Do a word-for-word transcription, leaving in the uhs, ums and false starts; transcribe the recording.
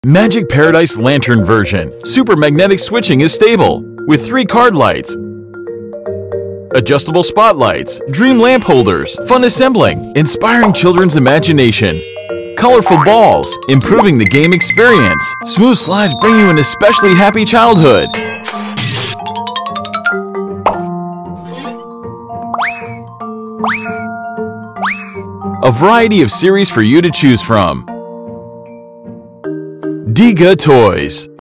Magic Paradise Lantern version. Super magnetic switching is stable, with three card lights, adjustable spotlights, dream lamp holders, fun assembling, inspiring children's imagination, colorful balls, improving the game experience, smooth slides bring you an especially happy childhood. A variety of series for you to choose from. Diga Toys.